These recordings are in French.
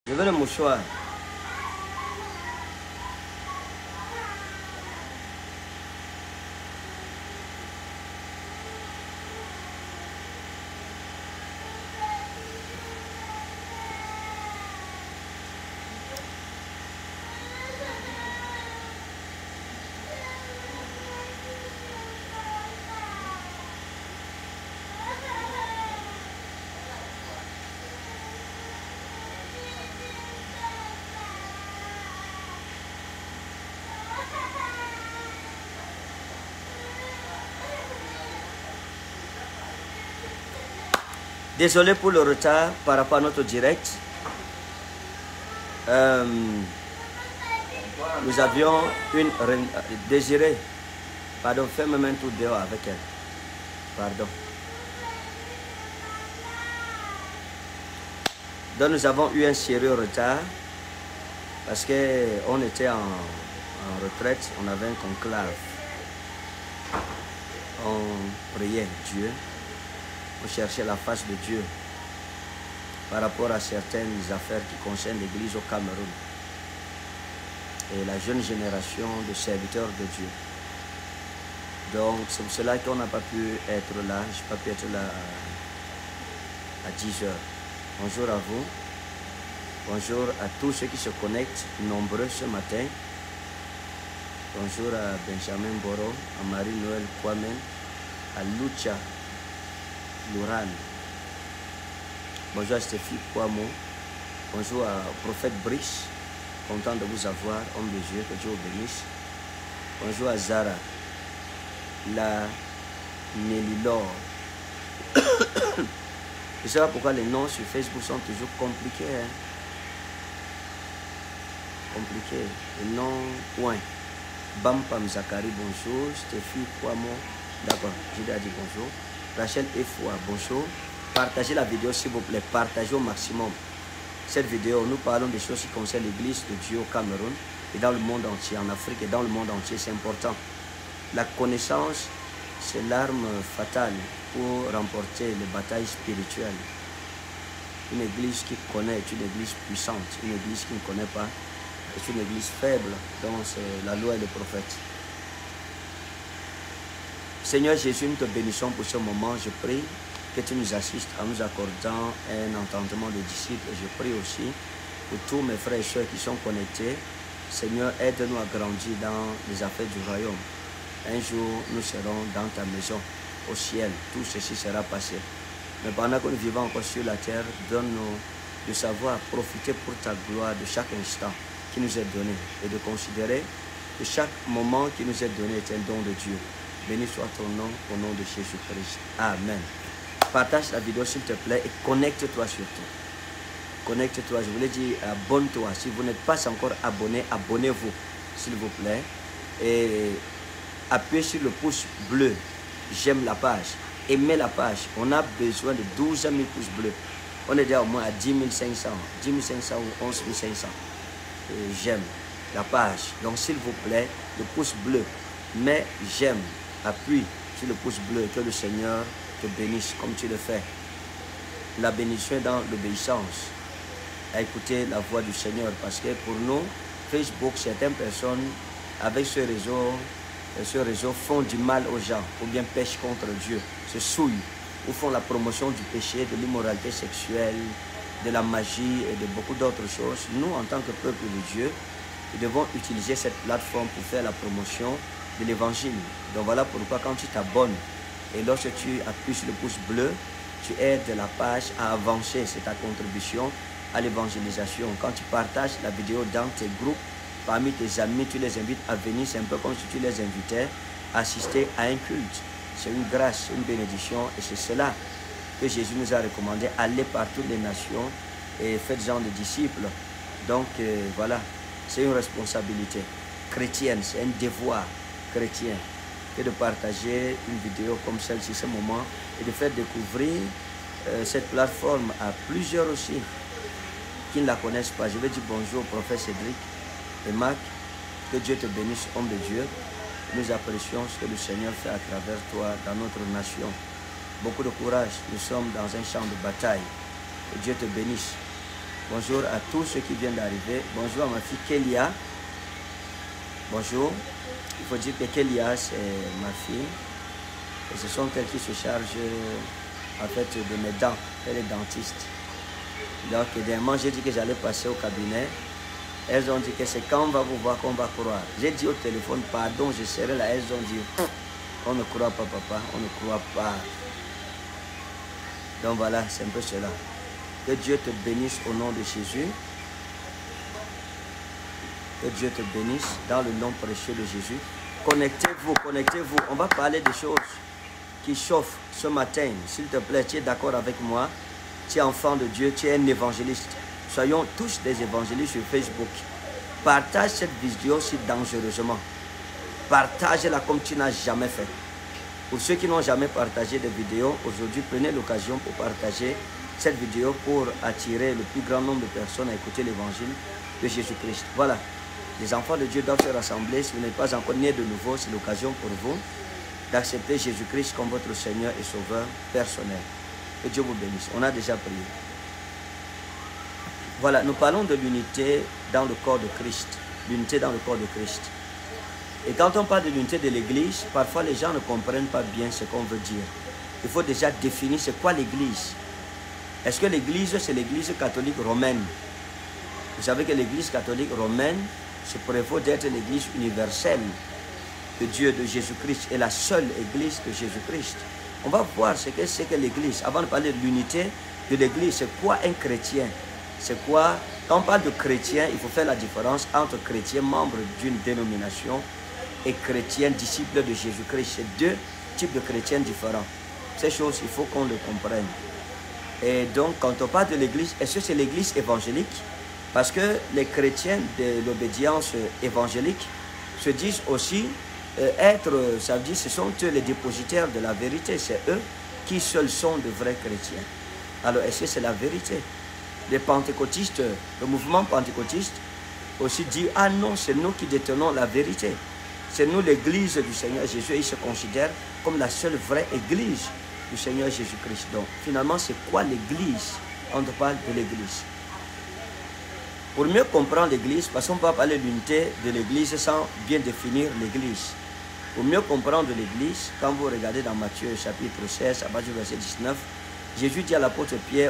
Je veux le mouchoir. Désolé pour le retard par rapport à notre direct. Nous avions une Désirée. Pardon, fais-moi même tout dehors avec elle. Pardon. Donc nous avons eu un sérieux retard parce qu'on était en retraite, on avait un conclave. On priait Dieu. On cherchait la face de Dieu par rapport à certaines affaires qui concernent l'Église au Cameroun et la jeune génération de serviteurs de Dieu. Donc c'est pour cela qu'on n'a pas pu être là, je n'ai pas pu être là à 10 heures. Bonjour à vous, bonjour à tous ceux qui se connectent, nombreux ce matin. Bonjour à Benjamin Boro, à Marie-Noël Kwame, à Lucha Lourane. Bonjour à Stéphie Kwamo. Bonjour à Prophète Brice. Content de vous avoir, homme de Dieu, que Dieu vous bénisse. Bonjour à Zara. La Nélilor. Je ne sais pas pourquoi les noms sur Facebook sont toujours compliqués. Hein? Compliqués. Les noms, point. Bampam Zakari, bonjour. Stéphie Kwamo. D'accord, j'ai déjà dit bonjour. Rachel Efoua, bonjour. Partagez la vidéo s'il vous plaît, partagez au maximum. Cette vidéo, nous parlons des choses qui concernent l'Église de Dieu au Cameroun et dans le monde entier, en Afrique et dans le monde entier, c'est important. La connaissance, c'est l'arme fatale pour remporter les batailles spirituelles. Une Église qui connaît est une Église puissante, une Église qui ne connaît pas est une Église faible, dont c'est la loi et le prophète. Seigneur Jésus, nous te bénissons pour ce moment. Je prie que tu nous assistes en nous accordant un entendement de disciples. Je prie aussi pour tous mes frères et sœurs qui sont connectés. Seigneur, aide-nous à grandir dans les affaires du royaume. Un jour, nous serons dans ta maison, au ciel. Tout ceci sera passé. Mais pendant que nous vivons encore sur la terre, donne-nous de savoir profiter pour ta gloire de chaque instant qui nous est donné et de considérer que chaque moment qui nous est donné est un don de Dieu. Béni soit ton nom, au nom de Jésus-Christ. Amen. Partage la vidéo s'il te plaît et connecte-toi surtout. Connecte-toi, je voulais dire abonne-toi. Si vous n'êtes pas encore abonné, abonnez-vous s'il vous plaît. Et appuyez sur le pouce bleu. J'aime la page. Aimez la page. On a besoin de 12 000 pouces bleus. On est déjà au moins à 10 500. 10 500 ou 11 500. J'aime la page. Donc s'il vous plaît, le pouce bleu. Mais j'aime. Appuie sur le pouce bleu, que le Seigneur te bénisse comme tu le fais. La bénédiction est dans l'obéissance, à écouter la voix du Seigneur, parce que pour nous, Facebook, certaines personnes avec ce réseau font du mal aux gens, ou bien pêchent contre Dieu, se souillent, ou font la promotion du péché, de l'immoralité sexuelle, de la magie et de beaucoup d'autres choses. Nous, en tant que peuple de Dieu, nous devons utiliser cette plateforme pour faire la promotion de l'évangile. Donc voilà pourquoi quand tu t'abonnes et lorsque tu appuies sur le pouce bleu, tu aides la page à avancer, c'est ta contribution à l'évangélisation. Quand tu partages la vidéo dans tes groupes, parmi tes amis, tu les invites à venir, c'est un peu comme si tu les invitais à assister à un culte. C'est une grâce, une bénédiction et c'est cela que Jésus nous a recommandé, aller par toutes les nations et faites-en des disciples. Donc voilà, c'est une responsabilité chrétienne, c'est un devoir chrétien que de partager une vidéo comme celle-ci, ce moment, et de faire découvrir cette plateforme à plusieurs aussi qui ne la connaissent pas. Je vais dire bonjour au prophète Cédric et Marc, que Dieu te bénisse, homme de Dieu. Nous apprécions ce que le Seigneur fait à travers toi dans notre nation. Beaucoup de courage, nous sommes dans un champ de bataille. Que Dieu te bénisse. Bonjour à tous ceux qui viennent d'arriver. Bonjour à ma fille Kélia. Bonjour. Il faut dire que Kélia, c'est ma fille. Et ce sont elles qui se chargent en fait de mes dents. Elle est dentiste. Donc, dernièrement, j'ai dit que j'allais passer au cabinet. Elles ont dit que c'est quand on va vous voir qu'on va croire. J'ai dit au téléphone, pardon, je serai là. Elles ont dit, on ne croit pas, papa, on ne croit pas. Donc voilà, c'est un peu cela. Que Dieu te bénisse au nom de Jésus. Que Dieu te bénisse dans le nom précieux de Jésus. Connectez-vous, connectez-vous. On va parler des choses qui chauffent ce matin. S'il te plaît, tu es d'accord avec moi? Tu es enfant de Dieu, tu es un évangéliste. Soyons tous des évangélistes sur Facebook. Partage cette vidéo si dangereusement. Partage-la comme tu n'as jamais fait. Pour ceux qui n'ont jamais partagé de vidéos, aujourd'hui, prenez l'occasion pour partager cette vidéo pour attirer le plus grand nombre de personnes à écouter l'évangile de Jésus-Christ. Voilà. Les enfants de Dieu doivent se rassembler. Si vous n'êtes pas encore né de nouveau, c'est l'occasion pour vous d'accepter Jésus-Christ comme votre Seigneur et Sauveur personnel. Que Dieu vous bénisse. On a déjà prié. Voilà, nous parlons de l'unité dans le corps de Christ. L'unité dans le corps de Christ. Et quand on parle de l'unité de l'Église, parfois les gens ne comprennent pas bien ce qu'on veut dire. Il faut déjà définir c'est quoi l'Église. Est-ce que l'Église, c'est l'Église catholique romaine? Vous savez que l'Église catholique romaine se prévaut d'être l'Église universelle de Dieu, de Jésus-Christ, et la seule Église de Jésus-Christ. On va voir ce que c'est que l'Église. Avant de parler de l'unité de l'Église, c'est quoi un chrétien? C'est quoi? Quand on parle de chrétien, il faut faire la différence entre chrétien, membre d'une dénomination, et chrétien, disciple de Jésus-Christ. C'est deux types de chrétiens différents. Ces choses, il faut qu'on le comprenne. Et donc, quand on parle de l'Église, est-ce que c'est l'Église évangélique? Parce que les chrétiens de l'obédience évangélique se disent aussi ça veut dire ce sont eux les dépositaires de la vérité. C'est eux qui seuls sont de vrais chrétiens. Alors, est-ce que c'est la vérité? Les pentecôtistes, le mouvement pentecôtiste aussi dit, ah non, c'est nous qui détenons la vérité. C'est nous l'église du Seigneur Jésus. Et ils se considèrent comme la seule vraie église du Seigneur Jésus-Christ. Donc, finalement, c'est quoi l'église? On parle de l'église. Pour mieux comprendre l'église, parce qu'on ne peut pas parler de l'unité de l'église sans bien définir l'église. Pour mieux comprendre l'église, quand vous regardez dans Matthieu chapitre 16, à partir du verset 19, Jésus dit à l'apôtre Pierre,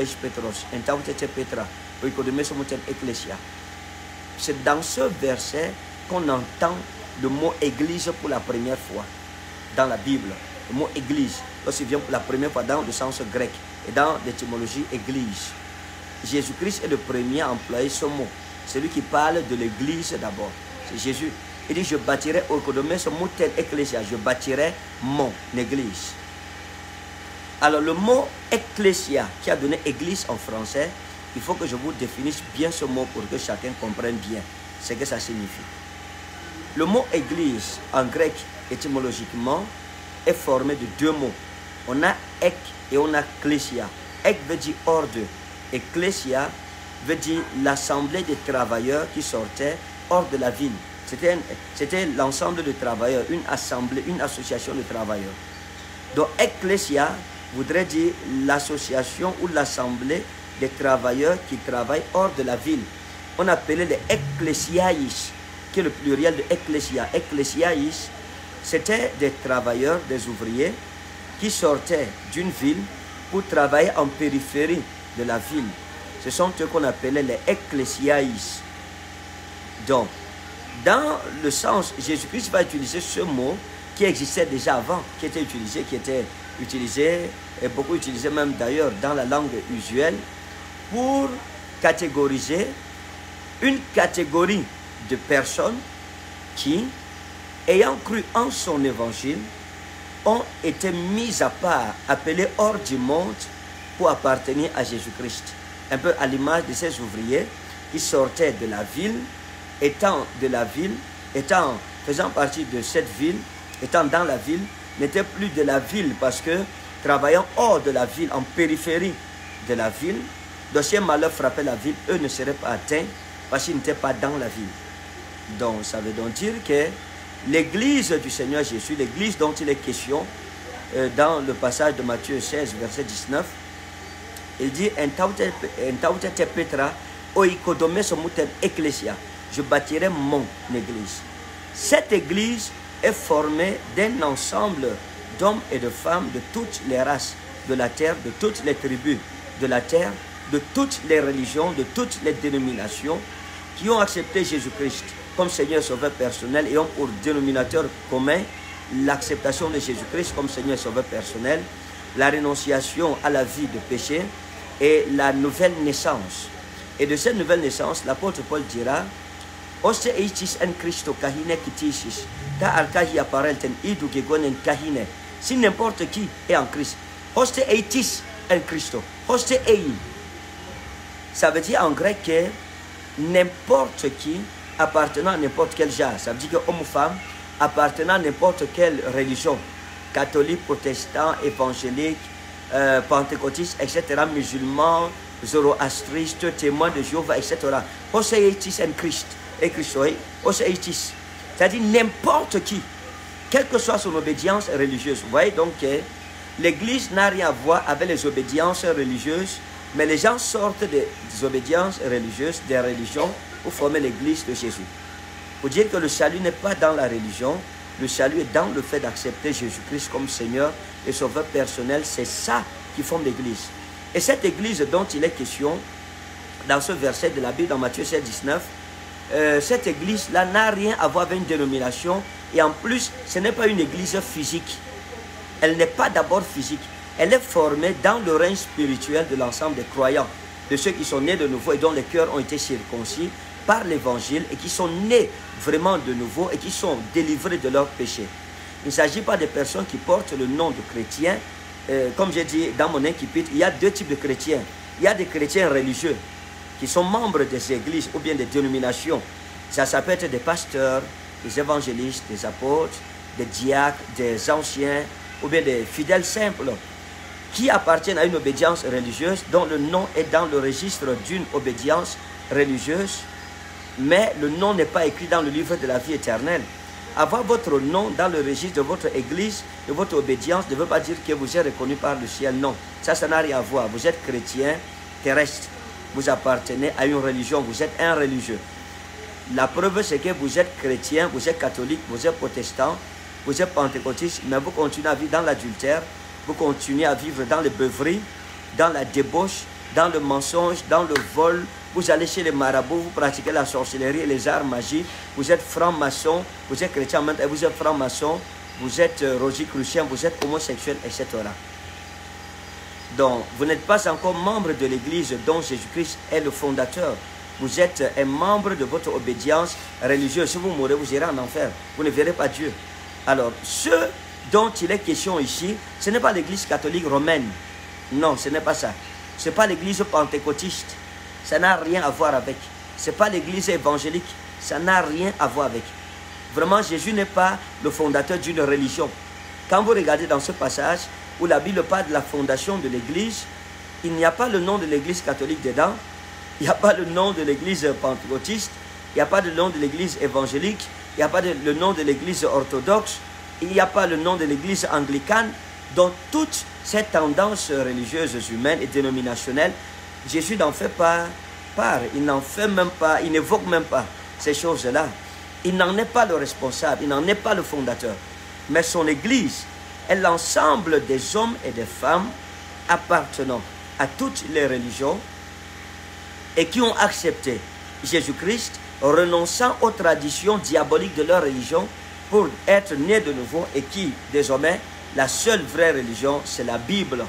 c'est dans ce verset qu'on entend le mot église pour la première fois dans la Bible. Le mot église, lorsqu'il vient pour la première fois dans le sens grec et dans l'étymologie église. Jésus-Christ est le premier à employer ce mot. C'est lui qui parle de l'église d'abord. C'est Jésus. Il dit, je bâtirai, ce mot tel ecclésia, je bâtirai mon église. Alors le mot ecclésia, qui a donné église en français, il faut que je vous définisse bien ce mot pour que chacun comprenne bien ce que ça signifie. Le mot église en grec, étymologiquement, est formé de deux mots. On a ek et on a klesia. Ek veut dire hors d'eux. Et klesia veut dire l'assemblée des travailleurs qui sortaient hors de la ville. C'était l'ensemble de travailleurs, une assemblée, une association de travailleurs. Donc ecclésia voudrait dire l'association ou l'assemblée des travailleurs qui travaillent hors de la ville. On appelait les ecclésiaïs, qui est le pluriel de ecclésia. Ecclésiaïs, c'était des travailleurs, des ouvriers qui sortaient d'une ville pour travailler en périphérie de la ville. Ce sont eux qu'on appelait les ecclésiaïs. Donc, dans le sens, Jésus-Christ va utiliser ce mot qui existait déjà avant, qui était utilisé, et beaucoup utilisé même d'ailleurs dans la langue usuelle, pour catégoriser une catégorie de personnes qui, ayant cru en son évangile, ont été mis à part, appelés hors du monde pour appartenir à Jésus-Christ. Un peu à l'image de ces ouvriers qui sortaient de la ville, faisant partie de cette ville, étant dans la ville, n'étaient plus de la ville parce que travaillant hors de la ville, en périphérie de la ville, si un malheur frappait la ville, eux ne seraient pas atteints parce qu'ils n'étaient pas dans la ville. Donc, ça veut donc dire que l'église du Seigneur Jésus, l'église dont il est question dans le passage de Matthieu 16, verset 19, Il dit, en taute petra, oikodome somutem ecclesia. Je bâtirai mon église. Cette église est formée d'un ensemble d'hommes et de femmes de toutes les races de la terre, de toutes les tribus de la terre, de toutes les religions, de toutes les dénominations qui ont accepté Jésus-Christ comme Seigneur et Sauveur personnel et ont pour dénominateur commun l'acceptation de Jésus-Christ comme Seigneur et Sauveur personnel, la renonciation à la vie de péché et la nouvelle naissance. Et de cette nouvelle naissance, l'apôtre Paul dira, Oste eitis en Christo kahine kitisis, ta alkahi apparel ten idu gegonen kahine. Si n'importe qui est en Christ, Oste eitis en Christo, Oste ei. Ça veut dire en grec que n'importe qui appartenant à n'importe quel genre. Ça veut dire que homme ou femme appartenant à n'importe quelle religion, catholique, protestant, évangélique, pentecôtiste, etc., musulman, zoroastriste, témoin de Jéhovah, etc. Oste eitis en Christ. Et Christ, c'est-à-dire n'importe qui, quelle que soit son obédience religieuse. Vous voyez donc que l'Église n'a rien à voir avec les obédiences religieuses, mais les gens sortent des obédiences religieuses, des religions, pour former l'Église de Jésus. Pour dire que le salut n'est pas dans la religion, le salut est dans le fait d'accepter Jésus-Christ comme Seigneur et Sauveur personnel. C'est ça qui forme l'Église. Et cette Église dont il est question, dans ce verset de la Bible, dans Matthieu 7, 19, cette église-là n'a rien à voir avec une dénomination et en plus, ce n'est pas une église physique. Elle n'est pas d'abord physique. Elle est formée dans le règne spirituel de l'ensemble des croyants, de ceux qui sont nés de nouveau et dont les cœurs ont été circoncis par l'évangile et qui sont nés vraiment de nouveau et qui sont délivrés de leurs péchés. Il ne s'agit pas des personnes qui portent le nom de chrétiens. Comme j'ai dit dans mon incipit, il y a deux types de chrétiens. Il y a des chrétiens religieux qui sont membres des églises ou bien des dénominations. Ça peut être des pasteurs, des évangélistes, des apôtres, des diacres, des anciens ou bien des fidèles simples qui appartiennent à une obédience religieuse dont le nom est dans le registre d'une obédience religieuse, mais le nom n'est pas écrit dans le livre de la vie éternelle. Avoir votre nom dans le registre de votre église, de votre obédience, ne veut pas dire que vous êtes reconnu par le ciel. Non, ça n'a rien à voir. Vous êtes chrétien terrestre. Vous appartenez à une religion, vous êtes un religieux. La preuve, c'est que vous êtes chrétien, vous êtes catholique, vous êtes protestant, vous êtes pentecôtiste, mais vous continuez à vivre dans l'adultère, vous continuez à vivre dans les beuveries, dans la débauche, dans le mensonge, dans le vol. Vous allez chez les marabouts, vous pratiquez la sorcellerie et les arts magiques. Vous êtes franc-maçon, vous êtes chrétien, vous êtes franc-maçon, vous êtes rosicrucien, vous êtes homosexuel, etc. Donc, vous n'êtes pas encore membre de l'Église dont Jésus-Christ est le fondateur. Vous êtes un membre de votre obédience religieuse. Si vous mourrez, vous irez en enfer. Vous ne verrez pas Dieu. Alors, ce dont il est question ici, ce n'est pas l'Église catholique romaine. Non, ce n'est pas ça. Ce n'est pas l'Église pentecôtiste. Ça n'a rien à voir avec. Ce n'est pas l'Église évangélique. Ça n'a rien à voir avec. Vraiment, Jésus n'est pas le fondateur d'une religion. Quand vous regardez dans ce passage, où la Bible parle de la fondation de l'Église, il n'y a pas le nom de l'Église catholique dedans, il n'y a pas le nom de l'Église pentecôtiste, il n'y a pas le nom de l'Église évangélique, il n'y a pas le nom de l'Église orthodoxe, il n'y a pas le nom de l'Église anglicane. Donc toutes ces tendances religieuses humaines et dénominationnelles, Jésus n'en fait pas part, il n'en fait même pas, il n'évoque même pas ces choses-là. Il n'en est pas le responsable, il n'en est pas le fondateur. Mais son Église est l'ensemble des hommes et des femmes appartenant à toutes les religions et qui ont accepté Jésus-Christ, renonçant aux traditions diaboliques de leur religion pour être nés de nouveau et qui, désormais, la seule vraie religion, c'est la Bible,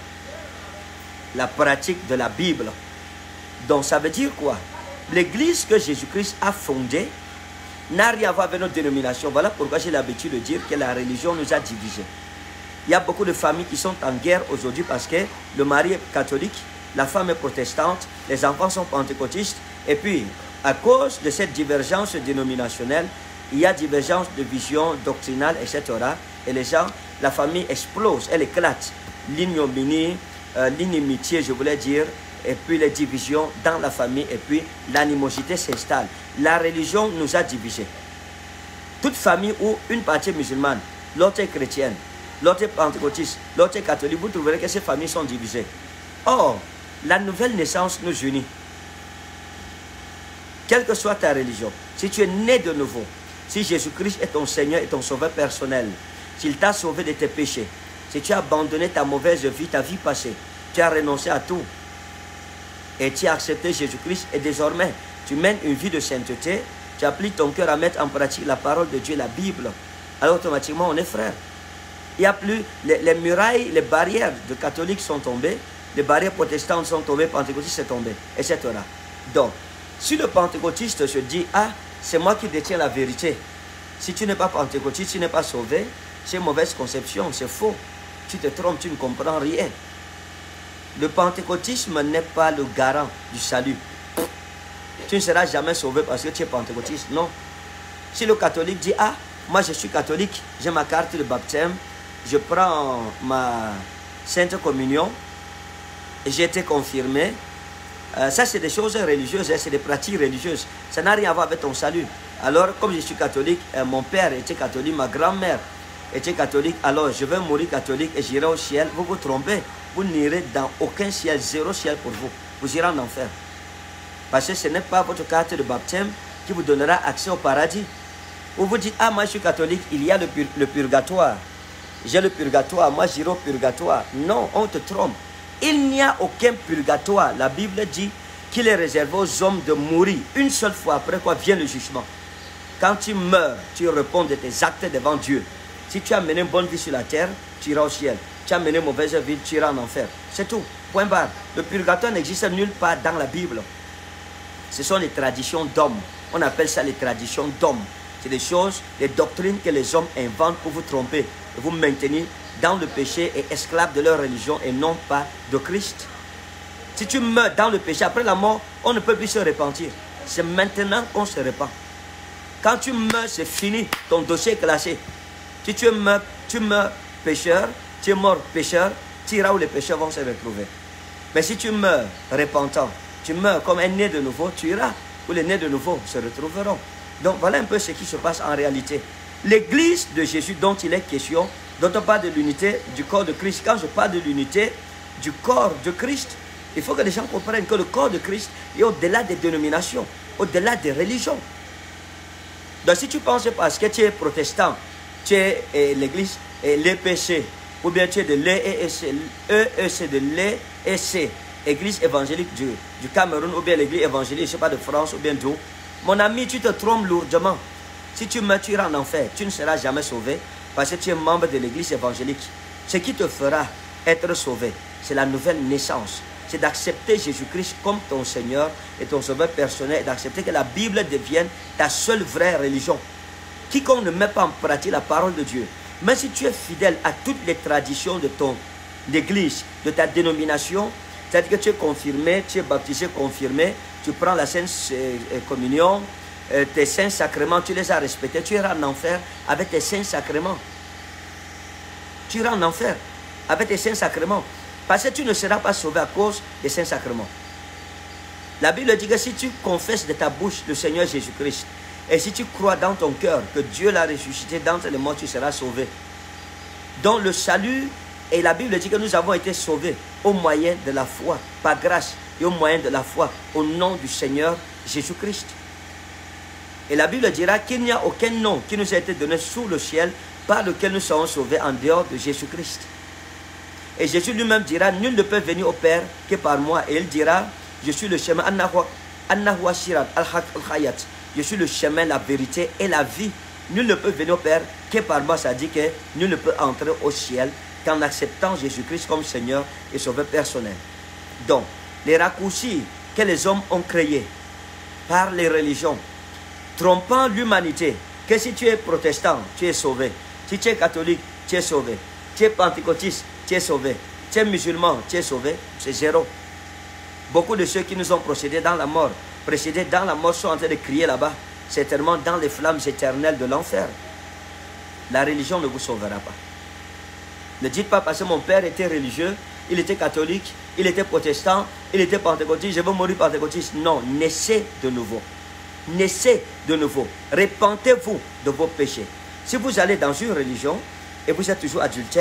la pratique de la Bible. Donc ça veut dire quoi? L'Église que Jésus-Christ a fondée n'a rien à voir avec notre dénomination. Voilà pourquoi j'ai l'habitude de dire que la religion nous a divisés. Il y a beaucoup de familles qui sont en guerre aujourd'hui parce que le mari est catholique, la femme est protestante, les enfants sont pentecôtistes. Et puis, à cause de cette divergence dénominationnelle, il y a divergence de vision doctrinale, etc. Et les gens, la famille explose, elle éclate. L'ignominie, l'inimitié, je voulais dire, et puis les divisions dans la famille, et puis l'animosité s'installe. La religion nous a divisés. Toute famille où une partie est musulmane, l'autre est chrétienne, l'autre est pentecôtiste, l'autre est catholique, vous trouverez que ces familles sont divisées. Or, La nouvelle naissance nous unit. Quelle que soit ta religion, si tu es né de nouveau, si Jésus-Christ est ton Seigneur et ton Sauveur personnel, s'il t'a sauvé de tes péchés, si tu as abandonné ta mauvaise vie, ta vie passée, tu as renoncé à tout et tu as accepté Jésus-Christ et désormais tu mènes une vie de sainteté, tu appliques ton cœur à mettre en pratique la parole de Dieu, la Bible, alors automatiquement on est frères. Il n'y a plus, les murailles, les barrières de catholiques sont tombées, les barrières protestantes sont tombées, pentecôtistes sont tombées, etc. Donc, si le pentecôtiste se dit, ah, c'est moi qui détiens la vérité, si tu n'es pas pentecôtiste, tu n'es pas sauvé, c'est une mauvaise conception, c'est faux. Tu te trompes, tu ne comprends rien. Le pentecôtisme n'est pas le garant du salut. Tu ne seras jamais sauvé parce que tu es pentecôtiste, non. Si le catholique dit, ah, moi je suis catholique, j'ai ma carte de baptême, je prends ma sainte communion, et j'ai été confirmé, ça c'est des choses religieuses, c'est des pratiques religieuses, ça n'a rien à voir avec ton salut. Alors comme je suis catholique, mon père était catholique, ma grand-mère était catholique, alors je vais mourir catholique et j'irai au ciel. Vous vous trompez, vous n'irez dans aucun ciel, zéro ciel pour vous, vous irez en enfer. Parce que ce n'est pas votre carte de baptême qui vous donnera accès au paradis. Ou vous dites, ah moi je suis catholique, il y a le purgatoire. J'ai le purgatoire, moi j'irai au purgatoire. Non, on te trompe. Il n'y a aucun purgatoire. La Bible dit qu'il est réservé aux hommes de mourir une seule fois, après quoi vient le jugement. Quand tu meurs, tu réponds de tes actes devant Dieu. Si tu as mené une bonne vie sur la terre, tu iras au ciel. Tu as mené une mauvaise vie, tu iras en enfer. C'est tout. Point barre. Le purgatoire n'existe nulle part dans la Bible. Ce sont les traditions d'hommes. On appelle ça les traditions d'hommes. C'est des choses, des doctrines que les hommes inventent pour vous tromper, et vous maintenir dans le péché et esclaves de leur religion et non pas de Christ. Si tu meurs dans le péché, après la mort, on ne peut plus se repentir. C'est maintenant qu'on se repent. Quand tu meurs, c'est fini. Ton dossier est classé. Si tu meurs pécheur, tu es mort pécheur, tu iras où les pécheurs vont se retrouver. Mais si tu meurs repentant, tu meurs comme un né de nouveau, tu iras où les nés de nouveau se retrouveront. Donc voilà un peu ce qui se passe en réalité. L'église de Jésus dont il est question, dont on parle de l'unité du corps de Christ. Quand je parle de l'unité du corps de Christ, il faut que les gens comprennent que le corps de Christ est au-delà des dénominations, au-delà des religions. Donc si tu penses parce que tu es protestant, tu es l'église l'EPC, ou bien tu es de l'EEC, de l'EEC, église évangélique du Cameroun, ou bien l'église évangélique, je ne sais pas, de France, ou bien d'où. Mon ami, tu te trompes lourdement. Si tu meurs, tu iras en enfer. Tu ne seras jamais sauvé parce que tu es membre de l'église évangélique. Ce qui te fera être sauvé, c'est la nouvelle naissance. C'est d'accepter Jésus-Christ comme ton Seigneur et ton Sauveur personnel et d'accepter que la Bible devienne ta seule vraie religion. Quiconque ne met pas en pratique la parole de Dieu, même si tu es fidèle à toutes les traditions de ton église, de ta dénomination, c'est-à-dire que tu es confirmé, tu es baptisé, confirmé, tu prends la Sainte Communion, tes saints sacrements, tu les as respectés, tu iras en enfer avec tes saints sacrements. Tu iras en enfer avec tes saints sacrements. Parce que tu ne seras pas sauvé à cause des saints sacrements. La Bible dit que si tu confesses de ta bouche le Seigneur Jésus-Christ, et si tu crois dans ton cœur que Dieu l'a ressuscité d'entre les morts, tu seras sauvé. Donc le salut, et la Bible dit que nous avons été sauvés au moyen de la foi, par grâce, et au moyen de la foi, au nom du Seigneur Jésus-Christ. Et la Bible dira qu'il n'y a aucun nom qui nous a été donné sous le ciel par lequel nous serons sauvés en dehors de Jésus-Christ. Et Jésus lui-même dira, nul ne peut venir au Père que par moi. Et il dira, je suis le chemin, je suis le chemin, la vérité et la vie. Nul ne peut venir au Père que par moi. Ça dit que nul ne peut entrer au ciel qu'en acceptant Jésus-Christ comme Seigneur et Sauveur personnel. Donc, les raccourcis que les hommes ont créés par les religions, trompant l'humanité, que si tu es protestant, tu es sauvé. Si tu es catholique, tu es sauvé. Tu es pentecôtiste, tu es sauvé. Tu es musulman, tu es sauvé. C'est zéro. Beaucoup de ceux qui nous ont précédés dans la mort, sont en train de crier là-bas, certainement dans les flammes éternelles de l'enfer. La religion ne vous sauvera pas. Ne dites pas parce que mon père était religieux, il était catholique, il était protestant, il était pentecôtiste, je veux mourir pentecôtiste. Non, naissez de nouveau. Naissez de nouveau. Repentez-vous de vos péchés. Si vous allez dans une religion et vous êtes toujours adultère,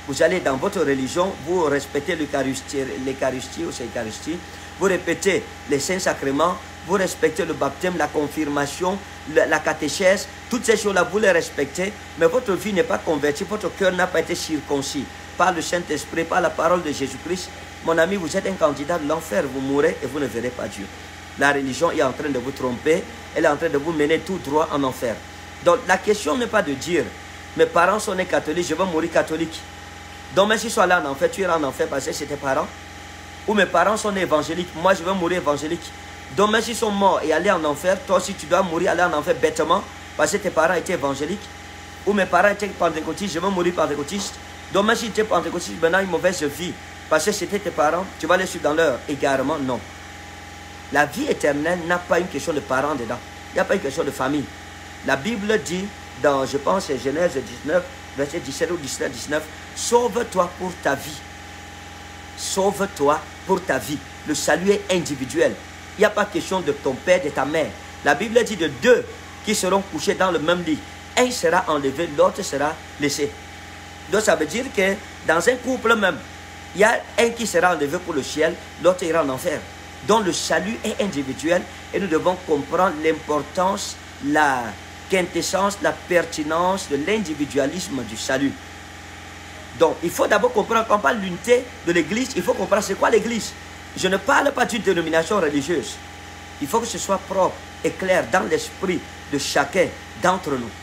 Vous allez dans votre religion, vous respectez l'Eucharistie ou c'est l'Eucharistie, vous répétez les saints sacrements, vous respectez le baptême, la confirmation, la catéchèse, toutes ces choses-là, vous les respectez, mais votre vie n'est pas convertie, votre cœur n'a pas été circoncis par le Saint-Esprit, par la parole de Jésus-Christ. Mon ami, vous êtes un candidat de l'enfer, vous mourrez et vous ne verrez pas Dieu. La religion est en train de vous tromper, elle est en train de vous mener tout droit en enfer. Donc la question n'est pas de dire, mes parents sont nés catholiques, je vais mourir catholique. Donc même si tu sois là en enfer, tu iras en enfer parce que c'est tes parents. Ou mes parents sont nés évangéliques, moi je vais mourir évangélique. Donc même s'ils sont morts et aller en enfer, toi aussi tu dois mourir, aller en enfer bêtement parce que tes parents étaient évangéliques. Ou mes parents étaient pentecôtistes, je vais mourir pentecôtiste. Donc même si tu étais pentecôtiste, maintenant une mauvaise vie parce que c'était tes parents, tu vas les suivre dans leur égarement. Non. La vie éternelle n'a pas une question de parents dedans. Il n'y a pas une question de famille. La Bible dit dans, je pense, c'est Genèse 19, verset 17 ou 19, sauve-toi pour ta vie. Sauve-toi pour ta vie. Le salut est individuel. Il n'y a pas question de ton père, de ta mère. La Bible dit de deux qui seront couchés dans le même lit. Un sera enlevé, l'autre sera laissé. Donc ça veut dire que dans un couple même, il y a un qui sera enlevé pour le ciel, l'autre ira en enfer. Donc le salut est individuel et nous devons comprendre l'importance, la quintessence, la pertinence de l'individualisme du salut. Donc il faut d'abord comprendre, quand on parle de l'unité de l'église, il faut comprendre c'est quoi l'église. Je ne parle pas d'une dénomination religieuse. Il faut que ce soit propre et clair dans l'esprit de chacun d'entre nous.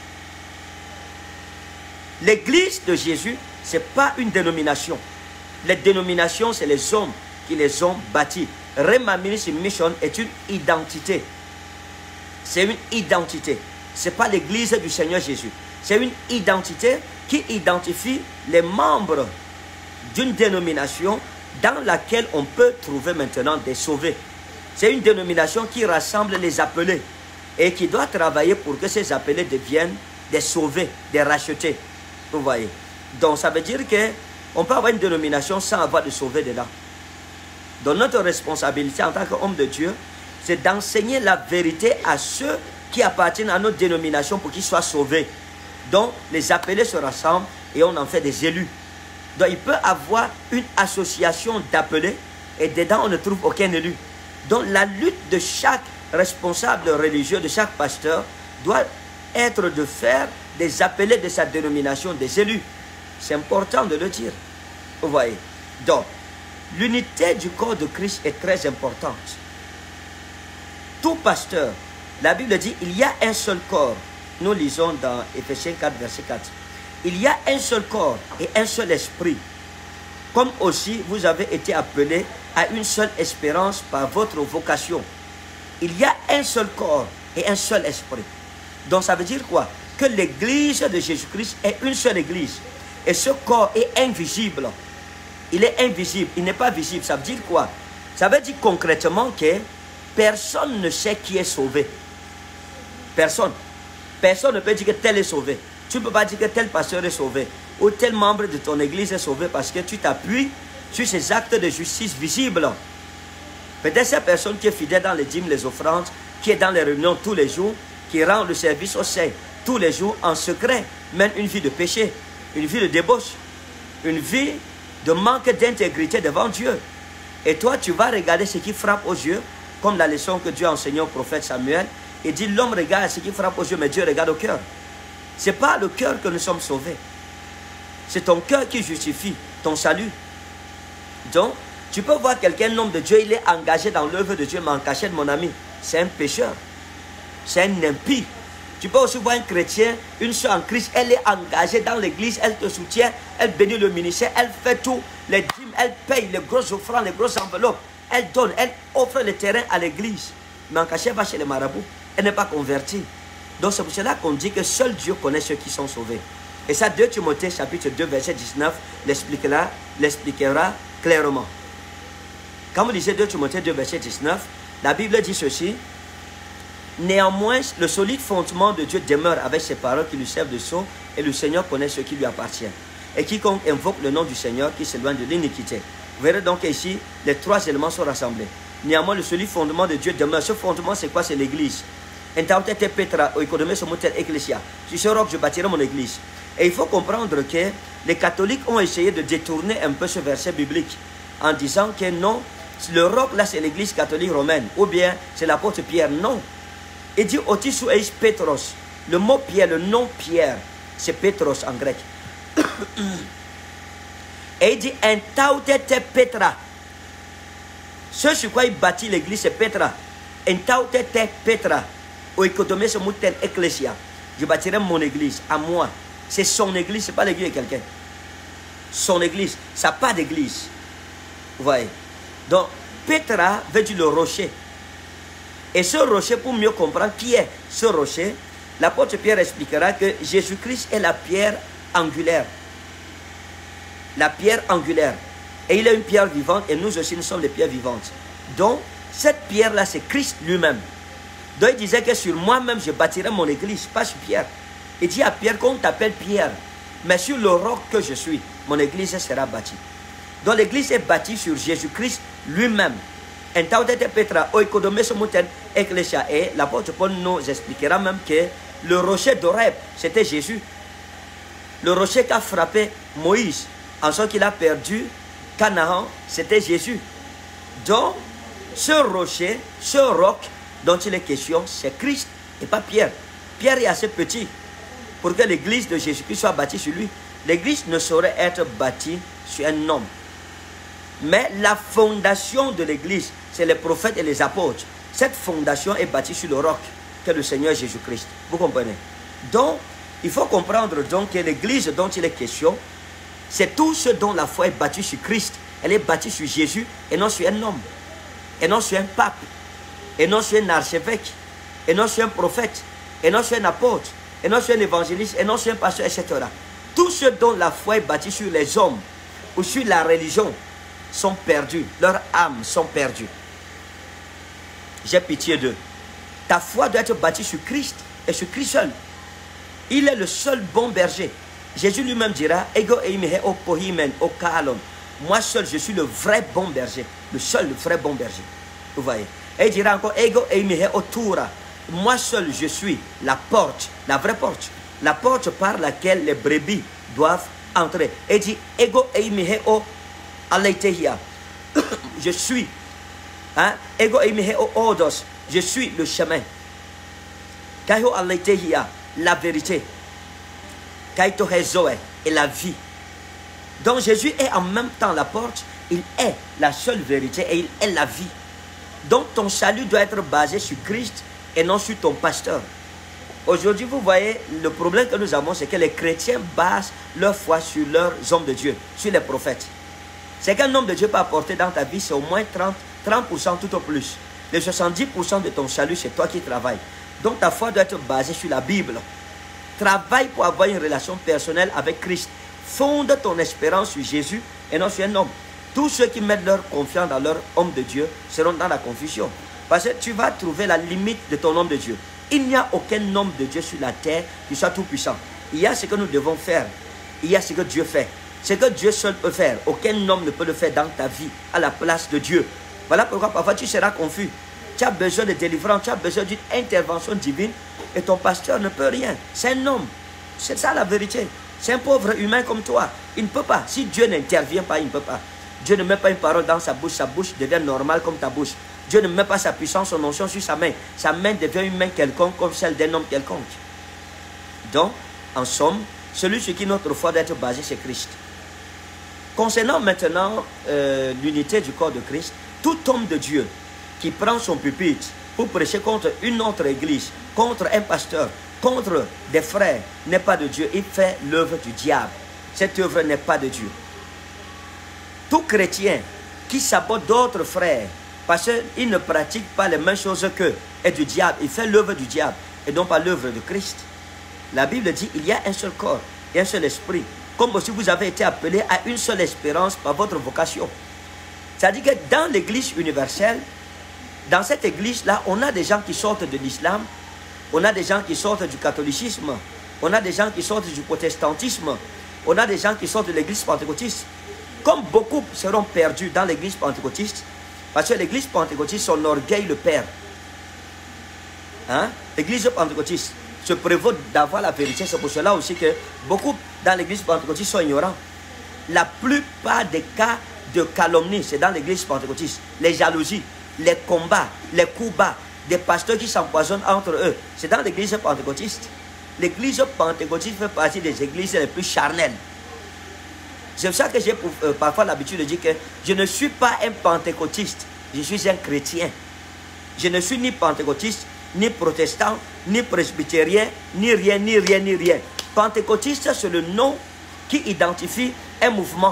L'église de Jésus, ce n'est pas une dénomination. Les dénominations, c'est les hommes qui les ont bâties. Rema Ministry Mission est une identité. C'est une identité. Ce n'est pas l'église du Seigneur Jésus. C'est une identité qui identifie les membres d'une dénomination dans laquelle on peut trouver maintenant des sauvés. C'est une dénomination qui rassemble les appelés et qui doit travailler pour que ces appelés deviennent des sauvés, des rachetés. Vous voyez. Donc ça veut dire qu'on peut avoir une dénomination sans avoir de sauvés dedans. Donc notre responsabilité en tant qu'homme de Dieu, c'est d'enseigner la vérité à ceux qui appartiennent à notre dénomination pour qu'ils soient sauvés. Donc les appelés se rassemblent et on en fait des élus. Donc il peut avoir une association d'appelés et dedans on ne trouve aucun élu. Donc la lutte de chaque responsable religieux, de chaque pasteur, doit être de faire des appelés de sa dénomination des élus. C'est important de le dire. Vous voyez. Donc, l'unité du corps de Christ est très importante. Tout pasteur, la Bible dit, il y a un seul corps. Nous lisons dans Éphésiens 4, verset 4. Il y a un seul corps et un seul esprit. Comme aussi vous avez été appelés à une seule espérance par votre vocation. Il y a un seul corps et un seul esprit. Donc ça veut dire quoi? Que l'église de Jésus-Christ est une seule église. Et ce corps est invisible. Il est invisible, il n'est pas visible. Ça veut dire quoi? Ça veut dire concrètement que personne ne sait qui est sauvé. Personne. Personne ne peut dire que tel est sauvé. Tu ne peux pas dire que tel pasteur est sauvé. Ou tel membre de ton église est sauvé parce que tu t'appuies sur ces actes de justice visibles. Peut-être cette personne qui est fidèle dans les dîmes, les offrandes, qui est dans les réunions tous les jours, qui rend le service au Seigneur tous les jours en secret, mène une vie de péché, une vie de débauche, une vie de manque d'intégrité devant Dieu. Et toi, tu vas regarder ce qui frappe aux yeux, comme la leçon que Dieu a enseignée au prophète Samuel. Il dit, l'homme regarde ce qui frappe aux yeux, mais Dieu regarde au cœur. Ce n'est pas le cœur que nous sommes sauvés. C'est ton cœur qui justifie ton salut. Donc, tu peux voir quelqu'un, l'homme de Dieu, il est engagé dans l'œuvre de Dieu, mais en cachette, mon ami, c'est un pécheur. C'est un impie. Tu peux aussi voir un chrétien, une soeur en Christ, elle est engagée dans l'église, elle te soutient, elle bénit le ministère, elle fait tout, les dîmes, elle paye les grosses offrandes, les grosses enveloppes, elle donne, elle offre le terrain à l'église. Mais en cachette, elle va chez les marabouts, elle n'est pas convertie. Donc c'est pour cela qu'on dit que seul Dieu connaît ceux qui sont sauvés. Et ça, 2 Timothée chapitre 2, verset 19, l'expliquera clairement. Quand vous lisez 2 Timothée 2, verset 19, la Bible dit ceci. Néanmoins, le solide fondement de Dieu demeure avec ses paroles qui lui servent de sceau, et le Seigneur connaît ce qui lui appartient. Et quiconque invoque le nom du Seigneur qui s'éloigne de l'iniquité. Vous verrez donc ici, les 3 éléments sont rassemblés. Néanmoins, le solide fondement de Dieu demeure. Ce fondement, c'est quoi? C'est l'église. Petra, Ecclesia. Sur ce roc, je bâtirai mon église. Et il faut comprendre que les catholiques ont essayé de détourner un peu ce verset biblique en disant que non, le roc là c'est l'église catholique romaine ou bien c'est l'apôtre Pierre. Non. Il dit Otisou eis Petros. Le mot Pierre, le nom Pierre, c'est Petros en grec. Et il dit Entautete Petra. Ce sur quoi il bâtit l'église c'est Petra. Entautete Petra. Oikotomé se mouten ecclesia. Je bâtirai mon église à moi. C'est son église, ce n'est pas l'église de quelqu'un. Son église, ça n'a pas d'église. Vous voyez. Donc, Petra veut dire le rocher. Et ce rocher, pour mieux comprendre qui est ce rocher, l'apôtre Pierre expliquera que Jésus-Christ est la pierre angulaire. La pierre angulaire. Et il est une pierre vivante et nous aussi nous sommes des pierres vivantes. Donc, cette pierre-là, c'est Christ lui-même. Donc, il disait que sur moi-même, je bâtirai mon église, pas sur Pierre. Il dit à Pierre qu'on t'appelle Pierre, mais sur le roc que je suis, mon église sera bâtie. Donc l'église est bâtie sur Jésus-Christ lui-même. Et l'apôtre Paul nous expliquera même que le rocher d'Oreb, c'était Jésus. Le rocher qui a frappé Moïse, en sorte qu'il a perdu Canaan, c'était Jésus. Donc, ce rocher, ce roc dont il est question, c'est Christ et pas Pierre. Pierre est assez petit pour que l'église de Jésus-Christ soit bâtie sur lui. L'église ne saurait être bâtie sur un homme. Mais la fondation de l'église, c'est les prophètes et les apôtres. Cette fondation est bâtie sur le roc, que le Seigneur Jésus-Christ. Vous comprenez? Donc, il faut comprendre donc que l'église dont il est question, c'est tout ce dont la foi est bâtie sur Christ. Elle est bâtie sur Jésus et non sur un homme. Et non sur un pape. Et non sur un archevêque. Et non sur un prophète. Et non sur un apôtre. Et non sur un évangéliste. Et non sur un pasteur, etc. Tout ce dont la foi est bâtie sur les hommes ou sur la religion sont perdus. Leurs âmes sont perdues. J'ai pitié d'eux. Ta foi doit être bâtie sur Christ et sur Christ seul. Il est le seul bon berger. Jésus lui-même dira, Ego eimihe o pohimen o kalon. Moi seul, je suis le vrai bon berger. Le seul, le vrai bon berger. Vous voyez. Et il dira encore, Ego eimihe o tura. Moi seul, je suis la porte, la vraie porte. La porte par laquelle les brebis doivent entrer. Et il dit, Ego eimihe o aleitehia. Je suis. Hein? Ego eimihe o odos. Je suis le chemin. Kaio aleitehia. La vérité. Kaito hezoe. Et la vie. Donc Jésus est en même temps la porte. Il est la seule vérité et il est la vie. Donc ton salut doit être basé sur Christ et non sur ton pasteur. Aujourd'hui, vous voyez, le problème que nous avons, c'est que les chrétiens basent leur foi sur leurs hommes de Dieu, sur les prophètes. C'est qu'un homme de Dieu peut apporter dans ta vie, c'est au moins 30% tout au plus. Les 70% de ton salut, c'est toi qui travailles. Donc ta foi doit être basée sur la Bible. Travaille pour avoir une relation personnelle avec Christ. Fonde ton espérance sur Jésus et non sur un homme. Tous ceux qui mettent leur confiance dans leur homme de Dieu seront dans la confusion. Parce que tu vas trouver la limite de ton homme de Dieu. Il n'y a aucun homme de Dieu sur la terre qui soit tout puissant. Il y a ce que nous devons faire. Il y a ce que Dieu fait. Ce que Dieu seul peut faire. Aucun homme ne peut le faire dans ta vie à la place de Dieu. Voilà pourquoi parfois tu seras confus. Tu as besoin de délivrance, tu as besoin d'une intervention divine et ton pasteur ne peut rien. C'est un homme. C'est ça la vérité. C'est un pauvre humain comme toi. Il ne peut pas. Si Dieu n'intervient pas, il ne peut pas. Dieu ne met pas une parole dans sa bouche devient normale comme ta bouche. Dieu ne met pas sa puissance, son onction sur sa main. Sa main devient une main quelconque comme celle d'un homme quelconque. Donc, en somme, celui sur qui notre foi doit être basée, c'est Christ. Concernant maintenant l'unité du corps de Christ, tout homme de Dieu qui prend son pupitre pour prêcher contre une autre église, contre un pasteur, contre des frères, n'est pas de Dieu. Il fait l'œuvre du diable. Cette œuvre n'est pas de Dieu. Tout chrétien qui sabote d'autres frères parce qu'il ne pratique pas les mêmes choses qu'eux est du diable. Il fait l'œuvre du diable et non pas l'œuvre de Christ. La Bible dit qu'il y a un seul corps et un seul esprit. Comme aussi vous avez été appelés à une seule espérance par votre vocation. C'est-à-dire que dans l'église universelle, dans cette église-là, on a des gens qui sortent de l'islam, on a des gens qui sortent du catholicisme, on a des gens qui sortent du protestantisme, on a des gens qui sortent de l'église pentecôtiste. Comme beaucoup seront perdus dans l'église pentecôtiste, parce que l'église pentecôtiste, son orgueil le perd. Hein? L'église pentecôtiste se prévaut d'avoir la vérité. C'est pour cela aussi que beaucoup dans l'église pentecôtiste sont ignorants. La plupart des cas de calomnie, c'est dans l'église pentecôtiste. Les jalousies, les combats, les coups bas, des pasteurs qui s'empoisonnent entre eux, c'est dans l'église pentecôtiste. L'église pentecôtiste fait partie des églises les plus charnelles. C'est pour ça que j'ai parfois l'habitude de dire que je ne suis pas un pentecôtiste, je suis un chrétien. Je ne suis ni pentecôtiste, ni protestant, ni presbytérien, ni rien, ni rien, ni rien. Pentecôtiste, c'est le nom qui identifie un mouvement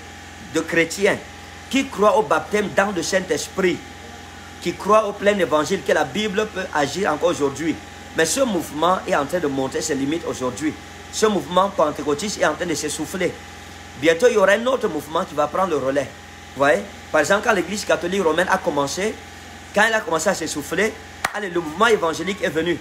de chrétiens qui croient au baptême dans le Saint-Esprit, qui croient au plein évangile, que la Bible peut agir encore aujourd'hui. Mais ce mouvement est en train de monter ses limites aujourd'hui. Ce mouvement pentecôtiste est en train de s'essouffler. Bientôt, il y aura un autre mouvement qui va prendre le relais. Vous voyez? Par exemple, quand l'église catholique romaine a commencé, quand elle a commencé à s'essouffler, le mouvement évangélique est venu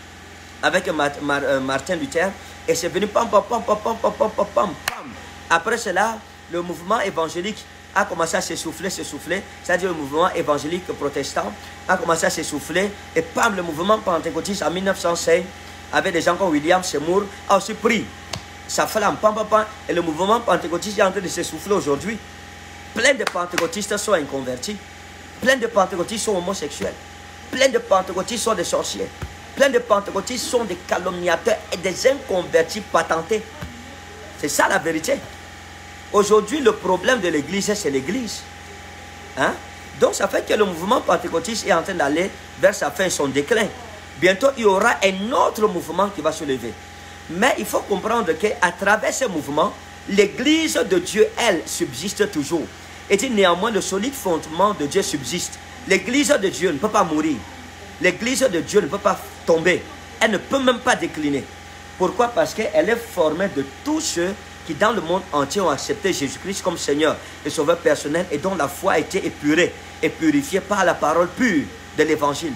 avec Martin Luther et c'est venu pam, pam, pam, pam, pam, pam, pam, pam, pam. Après cela, le mouvement évangélique a commencé à s'essouffler, c'est-à-dire le mouvement évangélique protestant a commencé à s'essouffler et pam, le mouvement pentecôtiste en 1905 avec des gens comme William Seymour a aussi pris sa flamme, pam, pam, pam, et le mouvement pentecôtiste est en train de s'essouffler aujourd'hui. Plein de pentecôtistes sont inconvertis, plein de pentecôtistes sont homosexuels, plein de pentecôtistes sont des sorciers, plein de pentecôtistes sont des calomniateurs et des inconvertis patentés. C'est ça la vérité. Aujourd'hui, le problème de l'église, c'est l'église. Hein? Donc, ça fait que le mouvement pentecôtiste est en train d'aller vers sa fin, son déclin. Bientôt, il y aura un autre mouvement qui va se lever. Mais il faut comprendre qu'à travers ce mouvement, l'église de Dieu, elle, subsiste toujours. Et dit néanmoins, le solide fondement de Dieu subsiste. L'église de Dieu ne peut pas mourir. L'église de Dieu ne peut pas tomber. Elle ne peut même pas décliner. Pourquoi? Parce qu'elle est formée de tous ceux qui dans le monde entier ont accepté Jésus-Christ comme Seigneur et Sauveur personnel et dont la foi a été épurée et purifiée par la parole pure de l'Évangile.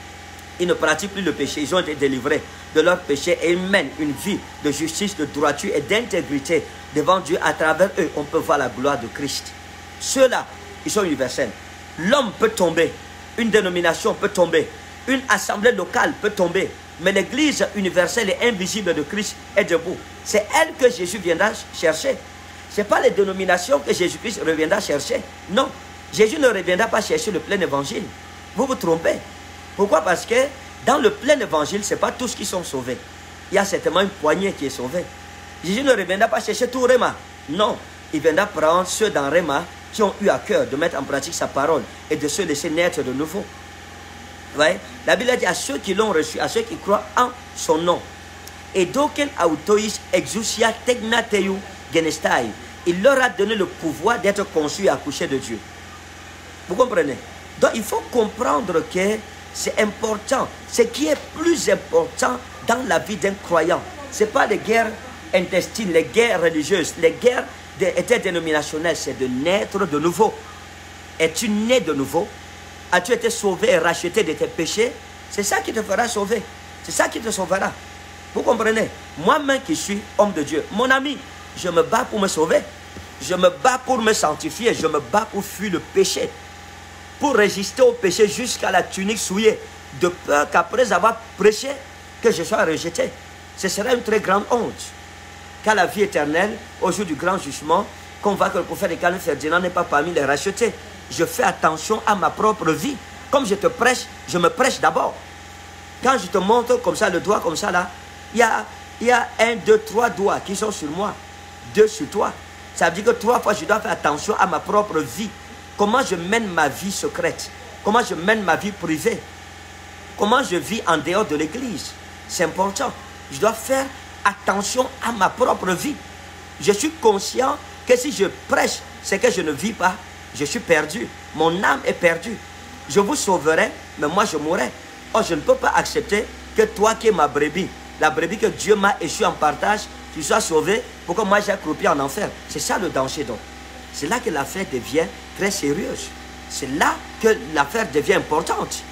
Ils ne pratiquent plus le péché, ils ont été délivrés de leur péché et ils mènent une vie de justice, de droiture et d'intégrité devant Dieu. À travers eux, on peut voir la gloire de Christ. Ceux-là, ils sont universels. L'homme peut tomber, une dénomination peut tomber, une assemblée locale peut tomber, mais l'église universelle et invisible de Christ est debout. C'est elle que Jésus viendra chercher. Ce n'est pas les dénominations que Jésus-Christ reviendra chercher. Non, Jésus ne reviendra pas chercher le plein évangile. Vous vous trompez. Pourquoi? Parce que dans le plein évangile, ce n'est pas tous qui sont sauvés. Il y a certainement une poignée qui est sauvée. Jésus ne reviendra pas chercher tout Réma. Non, il viendra prendre ceux dans Réma qui ont eu à cœur de mettre en pratique sa parole et de se laisser naître de nouveau. Vous voyez? La Bible dit à ceux qui l'ont reçu, à ceux qui croient en son nom. Et d'aucun autois exousia tegnateu genestai. Il leur a donné le pouvoir d'être conçus et accouchés de Dieu. Vous comprenez? Donc il faut comprendre que c'est important. Ce qui est plus important dans la vie d'un croyant, ce n'est pas les guerres intestines, les guerres religieuses, les guerres interdénominationnelles, c'est de naître de nouveau. Es-tu né de nouveau? As-tu été sauvé et racheté de tes péchés? C'est ça qui te fera sauver. C'est ça qui te sauvera. Vous comprenez? Moi-même qui suis homme de Dieu, mon ami, je me bats pour me sauver. Je me bats pour me sanctifier. Je me bats pour fuir le péché. Pour résister au péché jusqu'à la tunique souillée. De peur qu'après avoir prêché, que je sois rejeté. Ce serait une très grande honte. Qu'à la vie éternelle, au jour du grand jugement, qu'on voit que le prophète Écalle Ferdinand n'est pas parmi les rachetés. Je fais attention à ma propre vie. Comme je te prêche, je me prêche d'abord. Quand je te montre comme ça, le doigt comme ça là, il y a 1, 2, 3 doigts qui sont sur moi. 2 sur toi. Ça veut dire que 3 fois, je dois faire attention à ma propre vie. Comment je mène ma vie secrète. Comment je mène ma vie privée. Comment je vis en dehors de l'église. C'est important. Je dois faire attention à ma propre vie. Je suis conscient que si je prêche, c'est que je ne vis pas. Je suis perdu. Mon âme est perdue. Je vous sauverai, mais moi je mourrai. Oh, je ne peux pas accepter que toi qui es ma brebis, la brebis que Dieu m'a échue en partage, tu sois sauvé pour que moi j'ai accroupi en enfer. C'est ça le danger donc. C'est là que l'affaire devient très sérieuse. C'est là que l'affaire devient importante.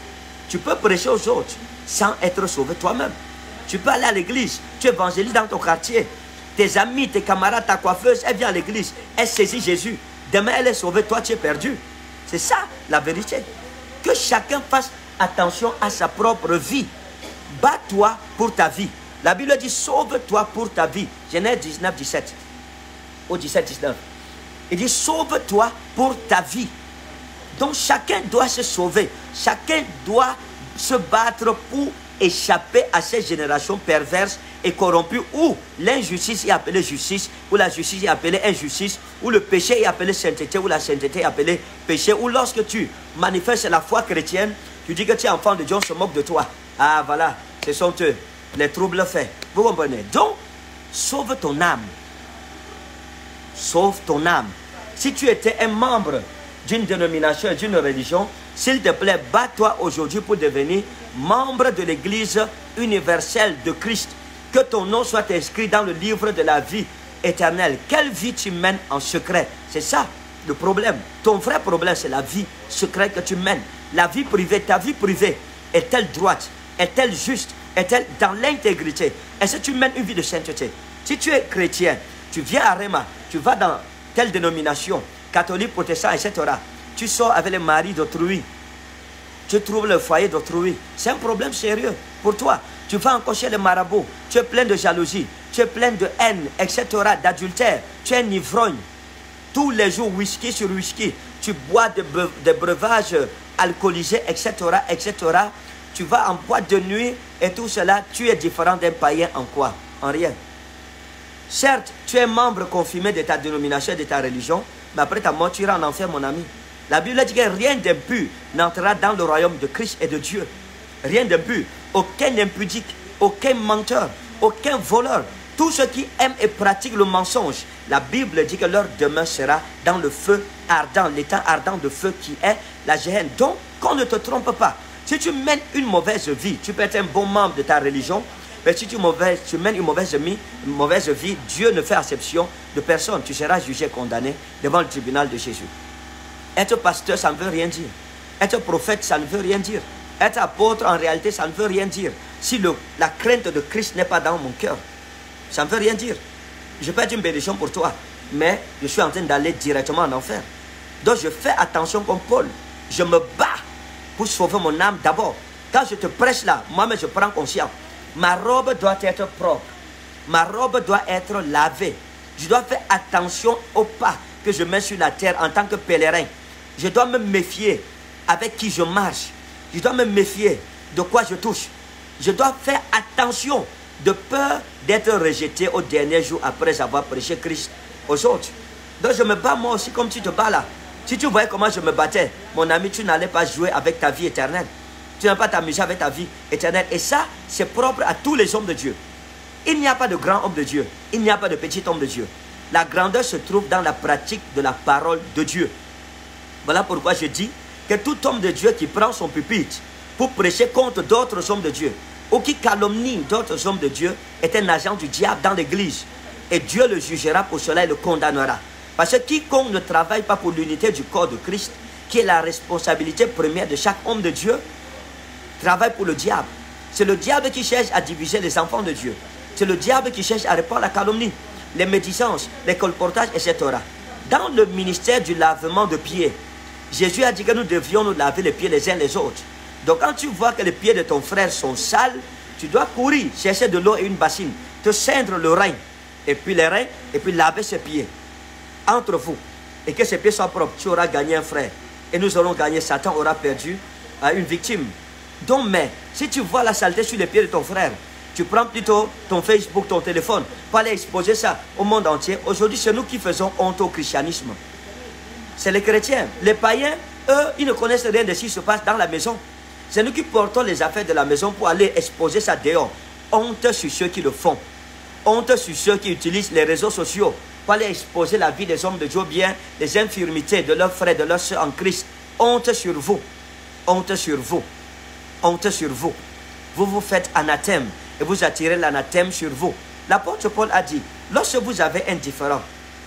Tu peux prêcher aux autres sans être sauvé toi-même. Tu peux aller à l'église, tu évangélises dans ton quartier. Tes amis, tes camarades, ta coiffeuse, elle vient à l'église, elle saisit Jésus. Demain, elle est sauvée, toi, tu es perdu. C'est ça, la vérité. Que chacun fasse attention à sa propre vie. Bats-toi pour ta vie. La Bible dit sauve-toi pour ta vie. Genèse 19, 17. Ou 17, 19. Il dit sauve-toi pour ta vie. Donc chacun doit se sauver. Chacun doit se battre pour échapper à ces générations perverses et corrompues où l'injustice est appelée justice, où la justice est appelée injustice, où le péché est appelé sainteté, où la sainteté est appelée péché, où lorsque tu manifestes la foi chrétienne, tu dis que tu es enfant de Dieu, on se moque de toi. Ah voilà, ce sont eux, les troubles faits. Vous comprenez? Donc, sauve ton âme. Sauve ton âme. Si tu étais un membre d'une dénomination et d'une religion, s'il te plaît, bats-toi aujourd'hui pour devenir membre de l'Église universelle de Christ. Que ton nom soit inscrit dans le livre de la vie éternelle. Quelle vie tu mènes en secret? C'est ça le problème. Ton vrai problème, c'est la vie secrète que tu mènes. La vie privée, ta vie privée, est-elle droite? Est-elle juste? Est-elle dans l'intégrité? Est-ce que tu mènes une vie de sainteté? Si tu es chrétien, tu viens à Réma, tu vas dans telle dénomination, catholique, protestant, etc. Tu sors avec le mari d'autrui. Tu trouves le foyer d'autrui. C'est un problème sérieux pour toi. Tu vas encore chez les marabouts. Tu es plein de jalousie. Tu es plein de haine, etc. D'adultère. Tu es un ivrogne. Tous les jours, whisky sur whisky. Tu bois des breuvages alcoolisés, etc., etc. Tu vas en boîte de nuit et tout cela. Tu es différent d'un païen en quoi? En rien. Certes, tu es membre confirmé de ta dénomination et de ta religion, mais après ta mort, tu iras en enfer, mon ami. La Bible dit que rien d'impur n'entrera dans le royaume de Christ et de Dieu. Rien d'impur. Aucun impudique, aucun menteur, aucun voleur. Tous ceux qui aiment et pratiquent le mensonge, la Bible dit que leur demeure sera dans le feu ardent, l'étang ardent de feu qui est la géhenne. Donc, qu'on ne te trompe pas. Si tu mènes une mauvaise vie, tu peux être un bon membre de ta religion, mais si tu mènes une mauvaise vie, Dieu ne fait exception de personne. Tu seras jugé, condamné devant le tribunal de Jésus. Être pasteur, ça ne veut rien dire. Être prophète, ça ne veut rien dire. Être apôtre, en réalité, ça ne veut rien dire. Si la crainte de Christ n'est pas dans mon cœur, ça ne veut rien dire. Je peux être une bénédiction pour toi, mais je suis en train d'aller directement en enfer. Donc je fais attention comme Paul. Je me bats pour sauver mon âme d'abord. Quand je te prêche là, moi-même je prends conscience. Ma robe doit être propre. Ma robe doit être lavée. Je dois faire attention au pas que je mets sur la terre en tant que pèlerin. Je dois me méfier avec qui je marche. Je dois me méfier de quoi je touche. Je dois faire attention de peur d'être rejeté au dernier jour après avoir prêché Christ aux autres. Donc je me bats moi aussi comme tu te bats là. Si tu voyais comment je me battais, mon ami, tu n'allais pas jouer avec ta vie éternelle. Tu n'as pas t'amuser avec ta vie éternelle. Et ça, c'est propre à tous les hommes de Dieu. Il n'y a pas de grand homme de Dieu. Il n'y a pas de petit homme de Dieu. La grandeur se trouve dans la pratique de la parole de Dieu. Voilà pourquoi je dis que tout homme de Dieu qui prend son pupitre pour prêcher contre d'autres hommes de Dieu ou qui calomnie d'autres hommes de Dieu est un agent du diable dans l'église. Et Dieu le jugera pour cela et le condamnera. Parce que quiconque ne travaille pas pour l'unité du corps de Christ, qui est la responsabilité première de chaque homme de Dieu, travaille pour le diable. C'est le diable qui cherche à diviser les enfants de Dieu. C'est le diable qui cherche à répandre la calomnie, les médisances, les colportages, etc. Dans le ministère du lavement de pieds, Jésus a dit que nous devions nous laver les pieds les uns les autres. Donc quand tu vois que les pieds de ton frère sont sales, tu dois courir, chercher de l'eau et une bassine, te ceindre le rein, et puis les reins, et puis laver ses pieds entre vous. Et que ses pieds soient propres, tu auras gagné un frère. Et nous aurons gagné, Satan aura perdu une victime. Donc, mais, si tu vois la saleté sur les pieds de ton frère, tu prends plutôt ton Facebook, ton téléphone, pour aller exposer ça au monde entier. Aujourd'hui, c'est nous qui faisons honte au christianisme. C'est les chrétiens. Les païens, eux, ils ne connaissent rien de ce qui se passe dans la maison. C'est nous qui portons les affaires de la maison pour aller exposer ça dehors. Honte sur ceux qui le font. Honte sur ceux qui utilisent les réseaux sociaux pour aller exposer la vie des hommes de Dieu, bien les infirmités de leurs frères, de leurs soeurs en Christ. Honte sur vous. Honte sur vous. Honte sur vous. Vous vous faites anathème et vous attirez l'anathème sur vous. L'apôtre Paul a dit, lorsque vous avez un différend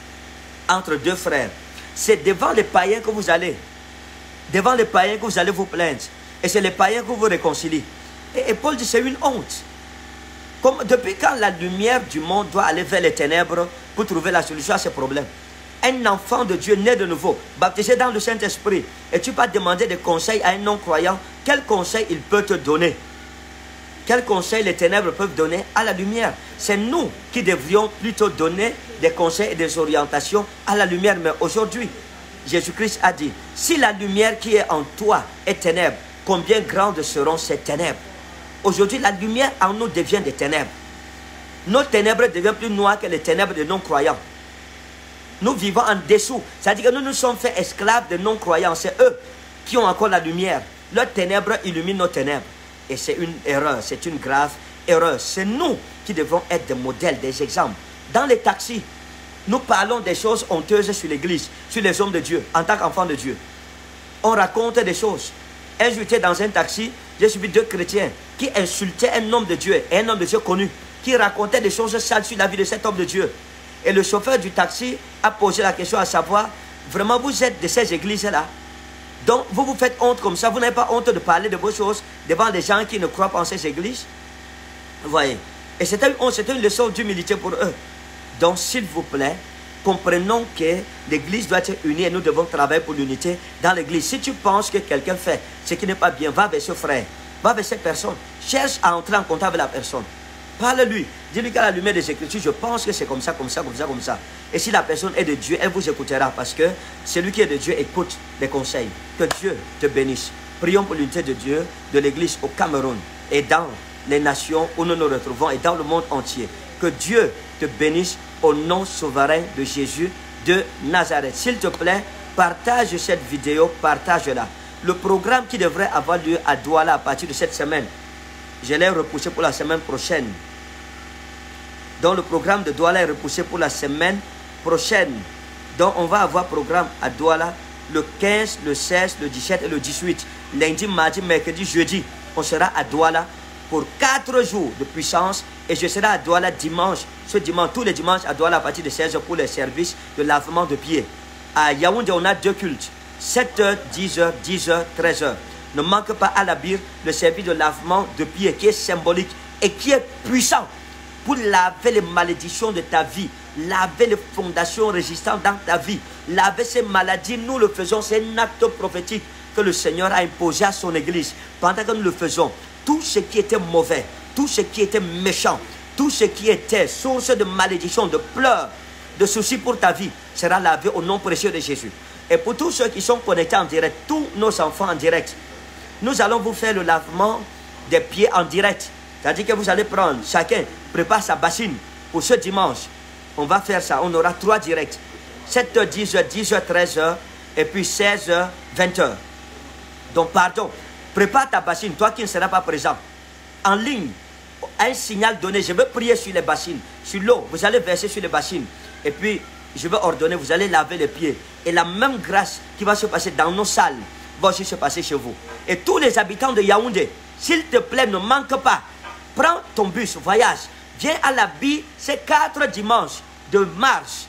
entre deux frères, c'est devant les païens que vous allez. Devant les païens que vous allez vous plaindre. Et c'est les païens que vous réconciliez. Et Paul dit, c'est une honte. Comme, depuis quand la lumière du monde doit aller vers les ténèbres pour trouver la solution à ces problèmes? un enfant de Dieu né de nouveau, baptisé dans le Saint-Esprit, et tu vas demander des conseils à un non-croyant, quel conseil il peut te donner? Quel conseil les ténèbres peuvent donner à la lumière? C'est nous qui devrions plutôt donner des conseils et des orientations à la lumière. Mais aujourd'hui, Jésus-Christ a dit, si la lumière qui est en toi est ténèbres, combien grandes seront ces ténèbres? Aujourd'hui, la lumière en nous devient des ténèbres. Nos ténèbres deviennent plus noires que les ténèbres des non-croyants. Nous vivons en dessous. C'est-à-dire que nous nous sommes fait esclaves de non-croyants. C'est eux qui ont encore la lumière. Leurs ténèbres illuminent nos ténèbres. Et c'est une erreur, c'est une grave erreur. C'est nous qui devons être des modèles, des exemples. Dans les taxis, nous parlons des choses honteuses sur l'église, sur les hommes de Dieu, en tant qu'enfants de Dieu. On raconte des choses. Un jour, j'étais dans un taxi, j'ai suivi 2 chrétiens qui insultaient un homme de Dieu, et un homme de Dieu connu, qui racontait des choses sales sur la vie de cet homme de Dieu. Et le chauffeur du taxi a posé la question à savoir, vraiment vous êtes de ces églises-là? Donc vous vous faites honte comme ça, vous n'avez pas honte de parler de vos choses devant des gens qui ne croient pas en ces églises? Vous voyez? Et c'était une leçon d'humilité pour eux. Donc s'il vous plaît, comprenons que l'église doit être unie et nous devons travailler pour l'unité dans l'église. Si tu penses que quelqu'un fait ce qui n'est pas bien, va vers ce frère, va vers cette personne, cherche à entrer en contact avec la personne. Parle-lui, dis-lui qu'à la lumière des Écritures, je pense que c'est comme ça, comme ça, comme ça, comme ça. Et si la personne est de Dieu, elle vous écoutera parce que celui qui est de Dieu écoute les conseils. Que Dieu te bénisse. Prions pour l'unité de Dieu, de l'Église au Cameroun et dans les nations où nous nous retrouvons et dans le monde entier. Que Dieu te bénisse au nom souverain de Jésus de Nazareth. S'il te plaît, partage cette vidéo, partage-la. Le programme qui devrait avoir lieu à Douala à partir de cette semaine, je l'ai repoussé pour la semaine prochaine. Donc le programme de Douala est repoussé pour la semaine prochaine. Donc on va avoir programme à Douala le 15, le 16, le 17 et le 18. Lundi, mardi, mercredi, jeudi. On sera à Douala pour 4 jours de puissance. Et je serai à Douala dimanche. Ce dimanche, tous les dimanches à Douala à partir de 16h pour les services de lavement de pieds. À Yaoundé, on a 2 cultes. 7h, 10h, 10h, 13h. Ne manque pas à la Bire le service de lavement de pieds qui est symbolique et qui est puissant pour laver les malédictions de ta vie, laver les fondations résistantes dans ta vie, laver ces maladies. Nous le faisons, c'est un acte prophétique que le Seigneur a imposé à son Église. Pendant que nous le faisons, tout ce qui était mauvais, tout ce qui était méchant, tout ce qui était source de malédiction, de pleurs, de soucis pour ta vie, sera lavé au nom précieux de Jésus. Et pour tous ceux qui sont connectés en direct, tous nos enfants en direct, nous allons vous faire le lavement des pieds en direct. C'est-à-dire que vous allez prendre, chacun prépare sa bassine pour ce dimanche. On va faire ça, on aura 3 directs. 7h, 10h, 10h, 13h, et puis 16h, 20h. Donc pardon, prépare ta bassine, toi qui ne seras pas présent. En ligne, un signal donné, je veux prier sur les bassines, sur l'eau, vous allez verser sur les bassines. Et puis, je vais ordonner, vous allez laver les pieds. Et la même grâce qui va se passer dans nos salles, va aussi se passer chez vous. Et tous les habitants de Yaoundé, s'il te plaît, ne manque pas. Prends ton bus, voyage. Viens à la Bille ces 4 dimanches de mars.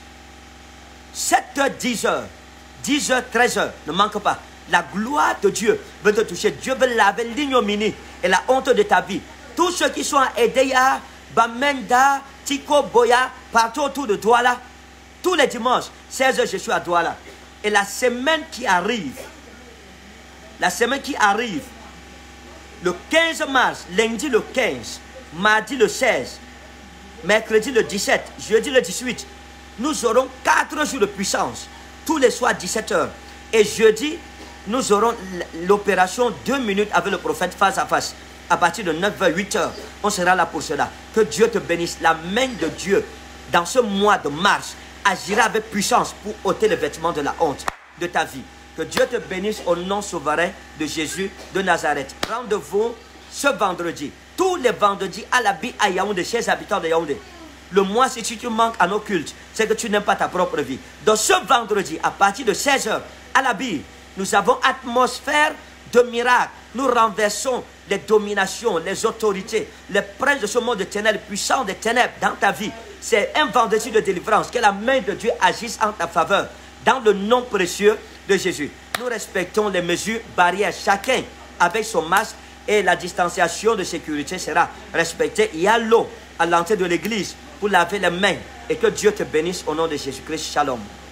7h, 10h. 10h, 13h. Ne manque pas. La gloire de Dieu veut te toucher. Dieu veut laver l'ignominie et la honte de ta vie. Tous ceux qui sont à Edeya, Bamenda, Tiko, Boya, partout autour de Douala, tous les dimanches, 16h, je suis à Douala. Et la semaine qui arrive, le 15 mars, lundi le 15, mardi le 16, mercredi le 17, jeudi le 18, nous aurons 4 jours de puissance, tous les soirs 17h. Et jeudi, nous aurons l'opération 2 minutes avec le prophète face à face. À partir de 9h, 8h, on sera là pour cela. Que Dieu te bénisse. La main de Dieu, dans ce mois de mars, agira avec puissance pour ôter les vêtements de la honte de ta vie. Que Dieu te bénisse au nom souverain de Jésus de Nazareth. Rendez-vous ce vendredi. Tous les vendredis à la Bille à Yaoundé, chers habitants de Yaoundé. Le mois, si tu manques à nos cultes, c'est que tu n'aimes pas ta propre vie. Donc ce vendredi, à partir de 16h, à la Bille, nous avons atmosphère de miracle. Nous renversons les dominations, les autorités, les princes de ce monde de ténèbres, les puissants des ténèbres dans ta vie. C'est un vendredi de délivrance. Que la main de Dieu agisse en ta faveur. Dans le nom précieux de Jésus. Nous respectons les mesures barrières. Chacun avec son masque et la distanciation de sécurité sera respectée. Il y a l'eau à l'entrée de l'église pour laver les mains. Et que Dieu te bénisse au nom de Jésus-Christ. Shalom.